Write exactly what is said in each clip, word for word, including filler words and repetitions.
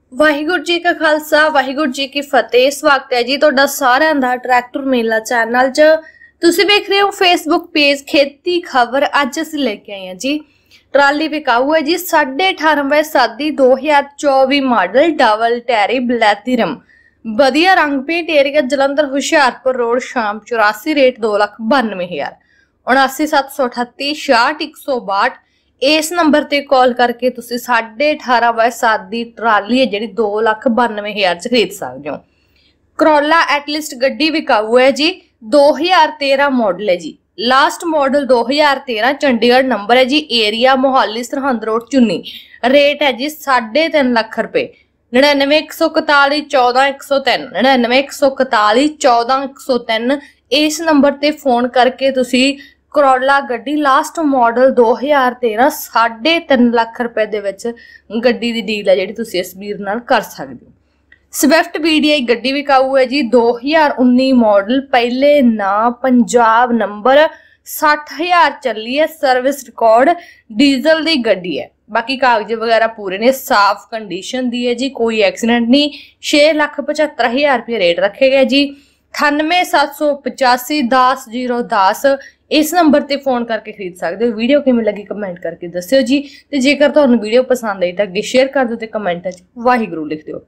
ਵਾਹਿਗੁਰੂ जी का खालसा वाहिगुरू जी की फतेह। स्वागत है जी तुहाडा सारिਆਂ ਦਾ ट्रैक्टर मेला चैनल च। तुसीं वेख रहे हो फेसबुक पेज खेती खबर। अज असीं लेके आए हैं जी ट्राली विकाऊ है जी साढ़े अठारहवें सादी दो हज़ार चौबीस मॉडल डबल टैरी ब्लैथिरम वधिया रंग paint area Jalandhar Hoshiarpur road Sham Chaurasi rate दो लख बानवे हज़ार उनासी सत्त सौ अठत्ती छियाठ एक सौ बाहठ। इस नंबर ते कॉल करके तुसी साढ़े अठारह बाय सात दी ट्राली है जी दो लख बानवे हज़ार च खरीद सकते हो। करोला एटलिस्ट गड्डी विकाऊ है जी दो हज़ार तेरह मॉडल है जी लास्ट मॉडल दो हज़ार तेरह चंडीगढ़ नंबर है जी area Mohali Sirhind road Chunni. Rate है जी साढ़े तीन लख रुपए नड़िनवे एक सौ इकताली चौदह एक सौ तीन नड़िनवे एक सौ इकताली चौदह एक सौ तीन। इस नंबर ते फोन करके तुसी करोला गड्डी लास्ट मॉडल दो हज़ार तेरह साढ़े तीन लख रुपए दे विच गड्डी दी डील है जिहड़ी तुसीं इस वीर नाल कर सकदे हो। स्विफ्ट बीडीआई गड्डी विकाऊ है जी दो हज़ार उन्नीस मॉडल पहले ना पंजाब नंबर साठ हज़ार चली है सर्विस रिकॉर्ड डीजल दी गड्डी है। बाकी कागज वगैरह पूरे ने साफ कंडीशन दी है जी कोई एक्सीडेंट नहीं। छे लख पचहत्तर हज़ार रुपये रेट रखे गए जी अठानवे सत्त सौ पचासी दस जीरो दस। इस नंबर ते फोन करके खरीद सकते हो। वीडियो किवें लगी कमेंट करके दस्सिओ जी ते जेकर तुहानूं वीडियो पसंद आई तां अगे शेयर कर दिओ ते कमेंट च वाहिगुरू लिख दिओ।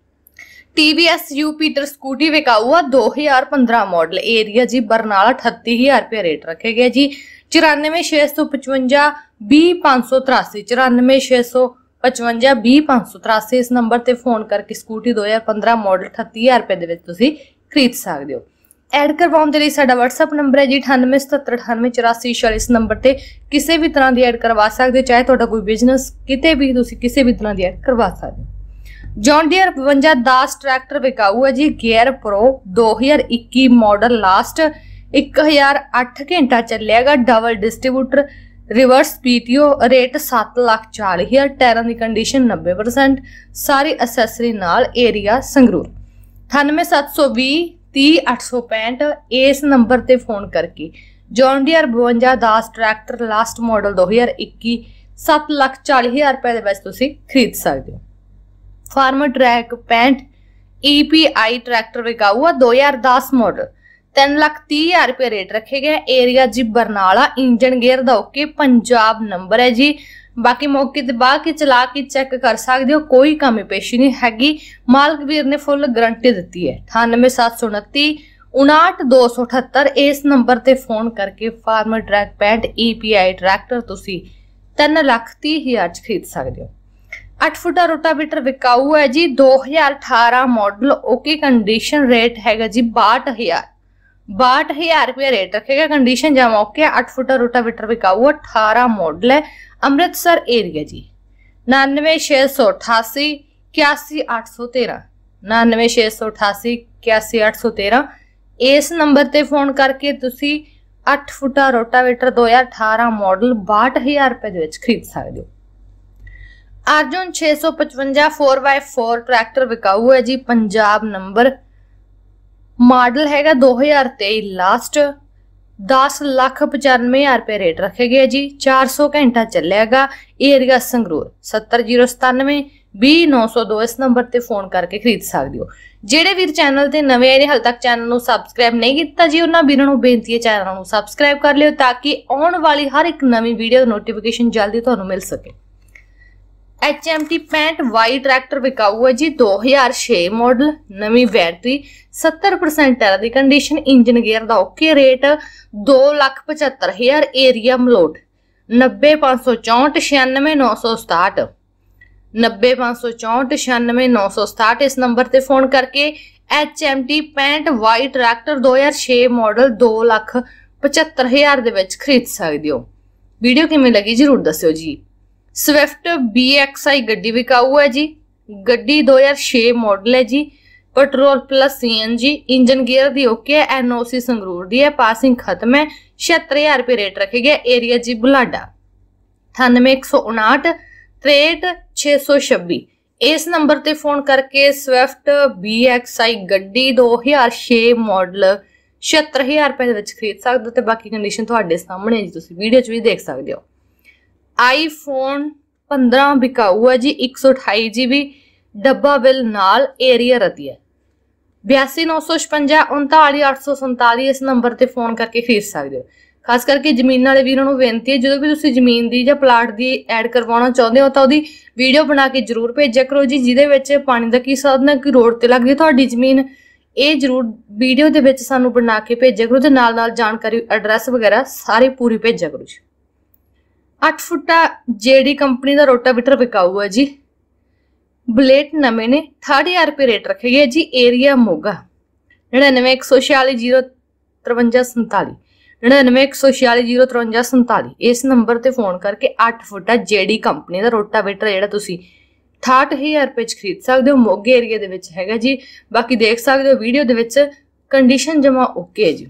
टीवीएस यूपीटर स्कूटी विकाऊ आ दो हज़ार पंद्रह मॉडल एरिया जी बरनाला अठत्ती हज़ार रुपये रेट रखे गए जी चौरानवे छे सौ पचवंजा बीह पाँच सौ तिरासी चौरानवे छे सौ पचवंजा बीह पाँच सौ तिरासी। इस नंबर ते फोन करके स्कूटी दो हज़ार पंद्रह मॉडल अठत्ती हज़ार रुपये दे विच तुसीं खरीद सकते हो। ऐड करवाउण दे लई साडा WhatsApp नंबर है जी अठानवे सतहत्तर अठानवे चौरासी छियाली। इस नंबर ते किसी भी तरह की ऐड करवा सकते हो चाहे तुहाडा कोई बिजनेस किते भी तुसीं किसी भी तरह की ऐड करवा सकते हो। जॉन डियर बवंजा दस ट्रैक्टर विकाऊ है जी गेयर प्रो दो हज़ार इक्की मॉडल लास्ट एक हज़ार अठ घंटा चलेगा double distributor reverse PTO rate सत्त लख चाली हज़ार टायरां दी कंडीशन नब्बे परसेंट सारी असैसरी नाल एरिया संगरूर अठानवे सत्त सौ बीह तीह अठ सौ पैंठ। इस नंबर ते फोन करके जॉन डियर बवंजा दस ट्रैक्टर लास्ट मॉडल दो हज़ार इक्की सत्त लख चाली हज़ार रुपए दे विच तुसीं खरीद सकते हो। फार्मर ट्रैक पैंठ ईपीआई ट्रैक्टर विकाऊ दो हज़ार दस मॉडल तीन लख तीह हज़ार रुपये रेट रखे गए एरिया जी बरनाला इंजन गेयर दा ओके पंजाब नंबर है जी। बाकी मौके ते बाह के चला के चेक कर सकते हो कोई कमी पेशी नहीं हैगी। मालक वीर ने फुल गारंटी दी है। अठानवे सत्त सौ उनती उनाहठ दो सौ अठहत्तर। इस नंबर ते फोन करके फार्मर ट्रैक पैंठ ईपीआई ट्रैक्टर तुसी तीन लख तीह हज़ार च खरीद सकते हो। अठ फुटा रोटावेटर विकाऊ है जी दो हज़ार अठारह मॉडल ओके कंडीशन रेट हैगा जी बाहठ हज़ार बाहठ हज़ार रुपया रेट रखेगा कंडीशन जमा ओके। अठ फुटा रोटावेटर विकाऊ अठारह मॉडल है अमृतसर एरिया जी नानवे छे सौ अठासी इक्यासी अठ सौ तेरह नानवे छे सौ अठासी इक्यासी अठ सौ तेरह। इस नंबर ते फोन करके तुसी अठ फुटा रोटावेटर दो हज़ार अठारह मॉडल बाहठ हज़ार रुपए दे विच खरीद सकते हो। अर्जुन छे सौ पचवंजा फोर बाय फोर ट्रैक्टर विकाऊ है जी पंजाब नंबर मॉडल हैगा दो हज़ार तेईस लास्ट दस लख पचानवे हज़ार रुपये रेट रखे गए जी चार सौ घंटा चलेगा एरिया संगरूर सत्तर जीरो सतानवे बीह नौ सौ दो। इस नंबर ते फोन करके खरीद सकते हो। जेडे वीर चैनल ते नवे आए ने हाल तक चैनल नूं सबसक्राइब नहीं किया जी उन्हां वीरां नूं बेनती है चैनल नूं सबसक्राइब कर लियो ताकि आउण वाली हर एक नवी वीडियो नोटिफिकेशन जल्दी तुहानूं मिल सके। एच एम टी पैंठ वाई ट्रैक्टर विकाऊ है जी दो हज़ार छे मॉडल नवी बैटरी सत्तर परसेंट टायर दी कंडीशन इंजन गेयर दा ओके रेट दो लख पचहत्तर हज़ार एरिया मलोट नब्बे पाँच सौ चौंठ छियानवे नौ सौ सताहठ नब्बे पाँच सौ चौंठ छियानवे नौ सौ सताहठ। इस नंबर ते फोन करके एच एम टी पैंठ वाई ट्रैक्टर दो हज़ार छे मॉडल दो लख पचहत्तर हज़ार दे विच खरीद सकते हो। वीडियो किवें लगी जरूर दस्सिओ जी। स्विफ्ट बी एक्स आई गड्डी विकाऊ है जी गड्डी दो हज़ार छे मॉडल है जी petrol plus C N G engine gear दी ओके है एनओसी संगरूर दी है पासिंग खत्म है छिहत्तर हज़ार रुपये रेट रखे गए एरिया जी बुलाडा अठानवे एक सौ उनाहठ त्रेट छे सौ छब्बी। इस नंबर ते फोन करके स्विफ्ट बी एक्स आई गड्डी दो हज़ार छे मॉडल छिहत्तर हज़ार रुपये दे विच खरीद सकते हो। ते बाकी कंडीशन तुहाडे सामने जी तुसीं वीडियो च भी देख सकते हो। आईफोन पंद्रह बिकाऊ है जी एक सौ अठाई जी बी ਡੱਬਾ ਬਿੱਲ ਨਾਲ ਏਰੀਆ ਰਤੀਆ। ਬਿਆਸੀ ਨੌ ਸੌ ਛਪੰਜਾ ਉਨਤਾਲੀ ਅੱਠ ਸੌ ਸੰਤਾਲੀ ਇਸ ਨੰਬਰ ਤੇ ਫੋਨ ਕਰਕੇ ਖਰੀਦ ਸਕਦੇ ਹੋ। ਖਾਸ ਕਰਕੇ ਜ਼ਮੀਨ ਵਾਲੇ ਵੀਰਾਂ ਨੂੰ ਬੇਨਤੀ ਹੈ, ਜਦੋਂ ਵੀ ਤੁਸੀਂ ਜ਼ਮੀਨ ਦੀ ਜਾਂ ਪਲਾਟ ਦੀ ਐਡ ਕਰਵਾਉਣਾ ਚਾਹੁੰਦੇ ਹੋ ਤਾਂ ਉਹਦੀ ਵੀਡੀਓ ਬਣਾ ਕੇ ਜ਼ਰੂਰ ਭੇਜਿਆ ਕਰੋ ਜੀ, ਜਿਹਦੇ ਵਿੱਚ ਪਾਣੀ ਦਾ ਕੀ ਸਾਧਨ ਹੈ, ਕਿ ਰੋਡ ਤੇ ਲੱਗਦੀ ਤੁਹਾਡੀ ਜ਼ਮੀਨ, ਇਹ ਜ਼ਰੂਰ ਵੀਡੀਓ ਦੇ ਵਿੱਚ ਸਾਨੂੰ ਬਣਾ ਕੇ ਭੇਜਿਆ ਕਰੋ ਤੇ ਨਾਲ ਨਾਲ ਜਾਣਕਾਰੀ ਐਡਰੈਸ ਵਗੈਰਾ ਸਾਰੀ ਪੂਰੀ ਭੇਜਿਆ ਕਰੋ ਜੀ। ਅੱਠ ਫੁੱਟਾ ਜੇਡੀ ਕੰਪਨੀ ਦਾ ਰੋਟਾਵੇਟਰ ਵਿਕਾਊ ਹੈ ਜੀ। ਬਲੇਟ ਨਵੇਂ ਨੇ, ਅਠਾਹਠ ਹਜ਼ਾਰ ਰੁਪਏ ਰੇਟ ਰੱਖੇ ਗਏ ਜੀ। ਏਰੀਆ ਮੋਗਾ। ਨੜਿਨਵੇਂ ਇੱਕ ਸੌ ਛਿਆਲੀ ਜੀਰੋ ਤਰਵੰਜਾ ਸੰਤਾਲੀ ਨੜਿਨਵੇਂ ਇੱਕ ਸੌ ਛਿਆਲੀ ਜੀਰੋ ਤਰਵੰਜਾ ਸੰਤਾਲੀ ਇਸ ਨੰਬਰ ਤੇ ਫੋਨ ਕਰਕੇ ਅੱਠ ਫੁੱਟਾ ਜੇਡੀ ਕੰਪਨੀ ਦਾ ਰੋਟਾਵੇਟਰ ਜਿਹੜਾ ਤੁਸੀਂ ਅਠਾਹਠ ਹਜ਼ਾਰ ਰੁਪਏ ਚ ਖਰੀਦ ਸਕਦੇ ਹੋ। ਮੋਗੇ ਏਰੀਆ ਦੇ ਵਿੱਚ ਹੈਗਾ ਜੀ। ਬਾਕੀ ਦੇਖ ਸਕਦੇ ਹੋ ਵੀਡੀਓ ਦੇ ਵਿੱਚ ਕੰਡੀਸ਼ਨ ਜਮਾ ਓਕੇ ਹੈ ਜੀ।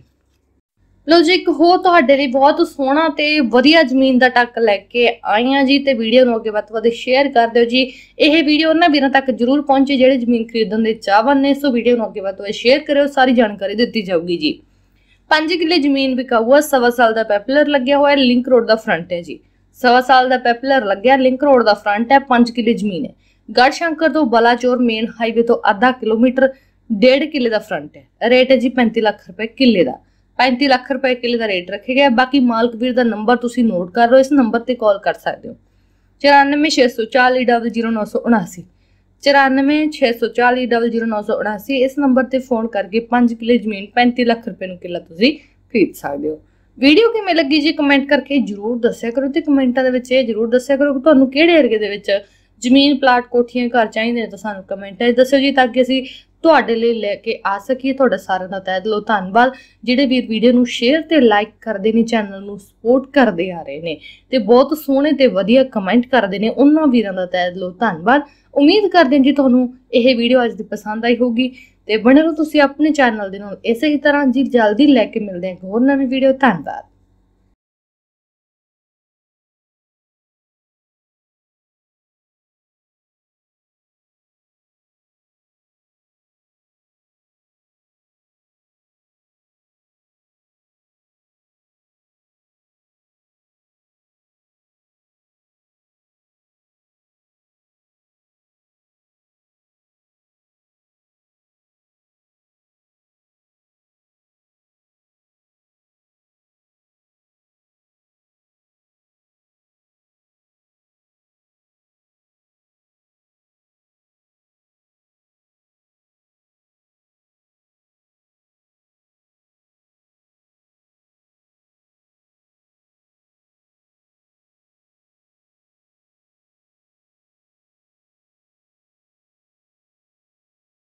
ਲੋ ਜੀ, ਇੱਕ ਹੋਰ ਤੁਹਾਡੇ ਲਈ ਬਹੁਤ ਸੋਹਣਾ ਤੇ ਵਧੀਆ ਜ਼ਮੀਨ ਦਾ ਟੱਕ ਲੈ ਕੇ ਆਈਆਂ ਜੀ, ਤੇ ਵੀਡੀਓ ਨੂੰ ਅੱਗੇ ਵੱਧ ਤੋਂ ਵੱਧ ਸ਼ੇਅਰ ਕਰ ਦਿਓ ਜੀ। ਇਹ ਵੀਡੀਓ ਉਹਨਾਂ ਵੀਰਾਂ ਤੱਕ ਜਰੂਰ ਪਹੁੰਚੇ ਜਿਹੜੇ ਜ਼ਮੀਨ ਖਰੀਦਣ ਦੇ ਚਾਹਵਾਨ ਨੇ, ਸੋ ਵੀਡੀਓ ਨੂੰ ਅੱਗੇ ਵੱਧ ਤੋਂ ਵੱਧ ਸ਼ੇਅਰ ਕਰਿਓ, ਸਾਰੀ ਜਾਣਕਾਰੀ ਦਿੱਤੀ ਜਾਊਗੀ ਜੀ। ਪੰਜ ਕਿੱਲੇ ਜ਼ਮੀਨ ਵਿਕਾਊ ਆ, ਸਵਾ ਸਾਲ ਦਾ ਪੈਪਲਰ ਲੱਗਿਆ ਹੋਇਆ, ਲਿੰਕ ਰੋਡ ਦਾ ਫਰੰਟ ਹੈ ਜੀ। ਸਵਾ ਸਾਲ ਦਾ ਪੈਪਲਰ ਲੱਗਿਆ, ਲਿੰਕ ਰੋਡ ਦਾ ਫਰੰਟ ਹੈ, ਪੰਜ ਕਿੱਲੇ ਜ਼ਮੀਨ ਹੈ। ਗੜਸ਼ੰਕਰ ਤੋਂ ਬਲਾਚੌਰ ਮੇਨ ਹਾਈਵੇ ਤੋਂ ਅੱਧਾ ਕਿਲੋਮੀਟਰ, ਡੇਢ ਕਿੱਲੇ ਦਾ ਫਰੰਟ ਹੈ। ਰੇਟ ਹੈ ਜੀ ਪੈਂਤੀ ਲੱਖ ਰੁਪਏ ਕਿੱਲੇ ਦਾ। पैंती लाख रुपए किले का रेट रखे गया। बाकी मालक वीर का नंबर तुसी नोट कर लो, इस नंबर ते कॉल कर सकते हो। चौरानवे छे सौ चाली डबल जीरो नौ सौ उनासी चौरानवे छे सौ चाली डबल जीरो नौ सौ उनासी इस नंबर ते फोन करके पांच किले जमीन पैंती लाख रुपए नूं किला तुसी खरीद सकते हो। वीडियो किवें लगी जी कमेंट करके जरूर दस्सिया करो, ते कमेंटां दे विच इह जरूर दस्सिया करो कि तुहानूं किहड़े एरिया दे विच जमीन प्लाट कोठियां घर चाहिए ने, तो सानूं कमेंटां 'च दस्सिओ जी, ताकि असीं ਤੁਹਾਡੇ ਲਈ ਲੈ ਕੇ ਆ ਸਕੀਏ। ਤੁਹਾਡਾ ਸਾਰਿਆਂ ਦਾ ਤਹਿ ਦਿਲੋਂ ਧੰਨਵਾਦ। ਜਿਹੜੇ ਵੀਰ ਵੀਡੀਓ ਨੂੰ ਸ਼ੇਅਰ ਤੇ ਲਾਈਕ ਕਰਦੇ ਨੇ, ਚੈਨਲ ਨੂੰ ਸਪੋਰਟ ਕਰਦੇ ਆ ਰਹੇ ਨੇ ਤੇ ਬਹੁਤ ਸੋਹਣੇ ਤੇ ਵਧੀਆ ਕਮੈਂਟ ਕਰਦੇ ਨੇ, ਉਹਨਾਂ ਵੀਰਾਂ ਦਾ ਤਹਿ ਦਿਲੋਂ ਧੰਨਵਾਦ। ਉਮੀਦ ਕਰਦੇ ਹਾਂ ਜੀ ਤੁਹਾਨੂੰ ਇਹ ਵੀਡੀਓ ਅੱਜ ਦੀ ਪਸੰਦ ਆਈ ਹੋਊਗੀ, ਤੇ ਬਣੇ ਰਹੋ ਤੁਸੀਂ ਆਪਣੇ ਚੈਨਲ ਦੇ ਨਾਲ ਇਸੇ ਹੀ ਤਰ੍ਹਾਂ ਜੀ। ਜਲਦੀ ਲੈ ਕੇ ਮਿਲਦੇ ਹਾਂ ਇੱਕ ਹੋਰ ਨਵੀਂ ਵੀਡੀਓ। ਧੰਨਵਾਦ।